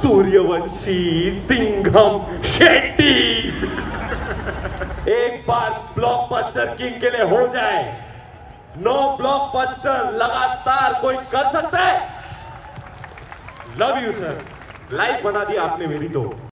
सूर्यवंशी सिंघम शेट्टी एक बार blockbuster king के लिए हो जाए। 9 ब्लॉकबस्टर लगातार कोई कर सकता है? लव यू सर, लाइफ बना दी आपने मेरी तो।